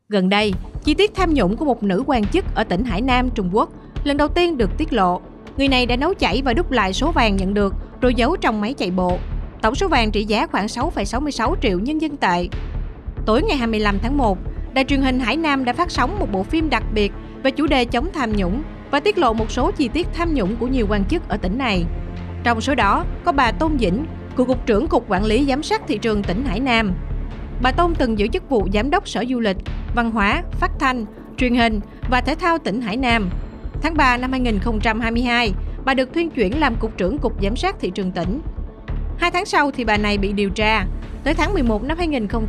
Gần đây, chi tiết tham nhũng của một nữ quan chức ở tỉnh Hải Nam, Trung Quốc lần đầu tiên được tiết lộ. Người này đã nấu chảy và đúc lại số vàng nhận được rồi giấu trong máy chạy bộ. Tổng số vàng trị giá khoảng 6,66 triệu nhân dân tệ. Tối ngày 25 tháng 1, đài truyền hình Hải Nam đã phát sóng một bộ phim đặc biệt về chủ đề chống tham nhũng và tiết lộ một số chi tiết tham nhũng của nhiều quan chức ở tỉnh này. Trong số đó có bà Tôn Dĩnh, cựu cục trưởng Cục Quản lý Giám sát Thị trường tỉnh Hải Nam. Bà Tôn từng giữ chức vụ Giám đốc Sở Du lịch, Văn hóa, Phát thanh, Truyền hình và Thể thao tỉnh Hải Nam. Tháng 3 năm 2022, bà được thuyên chuyển làm Cục trưởng Cục Giám sát Thị trường tỉnh. 2 tháng sau thì bà này bị điều tra. Tới tháng 11 năm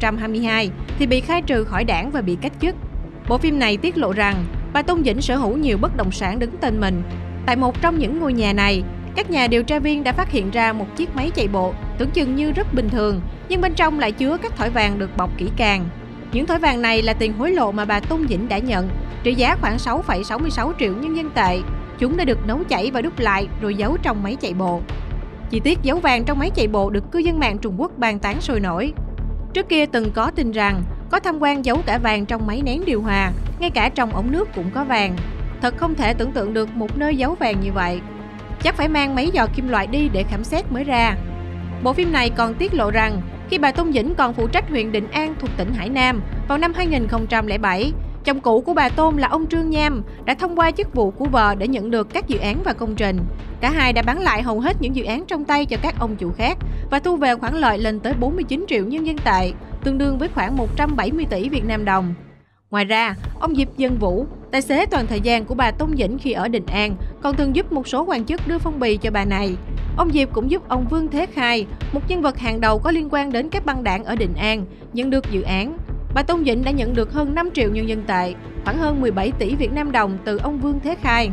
2022 thì bị khai trừ khỏi đảng và bị cách chức. Bộ phim này tiết lộ rằng bà Tôn Dĩnh sở hữu nhiều bất động sản đứng tên mình. Tại một trong những ngôi nhà này, các nhà điều tra viên đã phát hiện ra một chiếc máy chạy bộ tưởng chừng như rất bình thường, nhưng bên trong lại chứa các thỏi vàng được bọc kỹ càng. Những thỏi vàng này là tiền hối lộ mà bà Tôn Dĩnh đã nhận, trị giá khoảng 6,66 triệu nhân dân tệ. Chúng đã được nấu chảy và đúc lại rồi giấu trong máy chạy bộ. Chi tiết giấu vàng trong máy chạy bộ được cư dân mạng Trung Quốc bàn tán sôi nổi. Trước kia từng có tin rằng có tham quan giấu cả vàng trong máy nén điều hòa, ngay cả trong ống nước cũng có vàng. Thật không thể tưởng tượng được một nơi giấu vàng như vậy. Chắc phải mang máy dò kim loại đi để khám xét mới ra. Bộ phim này còn tiết lộ rằng khi bà Tôn Dĩnh còn phụ trách huyện Định An thuộc tỉnh Hải Nam vào năm 2007, chồng cũ của bà Tôn là ông Trương Nham đã thông qua chức vụ của vợ để nhận được các dự án và công trình. Cả hai đã bán lại hầu hết những dự án trong tay cho các ông chủ khác và thu về khoản lợi lên tới 49 triệu nhân dân tệ, tương đương với khoảng 170 tỷ Việt Nam đồng. Ngoài ra, ông Diệp Dân Vũ, tài xế toàn thời gian của bà Tôn Dĩnh khi ở Định An, còn thường giúp một số quan chức đưa phong bì cho bà này. Ông Diệp cũng giúp ông Vương Thế Khai, một nhân vật hàng đầu có liên quan đến các băng đảng ở Định An, nhận được dự án. Bà Tôn Dĩnh đã nhận được hơn 5 triệu nhân dân tệ, khoảng hơn 17 tỷ Việt Nam đồng từ ông Vương Thế Khai.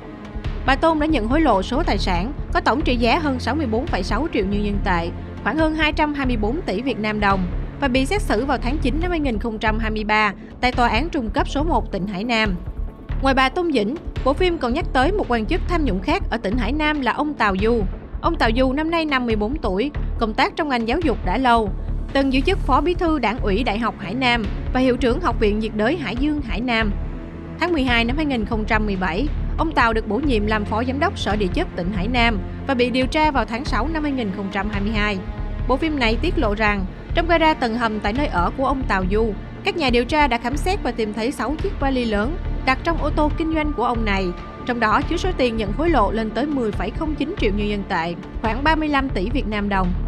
Bà Tôn đã nhận hối lộ số tài sản có tổng trị giá hơn 64,6 triệu nhân dân tệ, khoảng hơn 224 tỷ Việt Nam đồng và bị xét xử vào tháng 9 năm 2023 tại Tòa án Trung cấp số 1 tỉnh Hải Nam. Ngoài bà Tôn Dĩnh, bộ phim còn nhắc tới một quan chức tham nhũng khác ở tỉnh Hải Nam là ông Tào Du. Ông Tào Du năm nay 54 tuổi, công tác trong ngành giáo dục đã lâu, từng giữ chức Phó Bí thư Đảng ủy Đại học Hải Nam và Hiệu trưởng Học viện nhiệt đới Hải Dương Hải Nam. Tháng 12 năm 2017, ông Tào được bổ nhiệm làm Phó Giám đốc Sở Địa chất tỉnh Hải Nam và bị điều tra vào tháng 6 năm 2022. Bộ phim này tiết lộ rằng trong gara tầng hầm tại nơi ở của ông Tào Du, các nhà điều tra đã khám xét và tìm thấy 6 chiếc vali lớn đặt trong ô tô kinh doanh của ông này. Trong đó chứa số tiền nhận hối lộ lên tới 10,09 triệu nhân dân tệ, khoảng 35 tỷ Việt Nam đồng.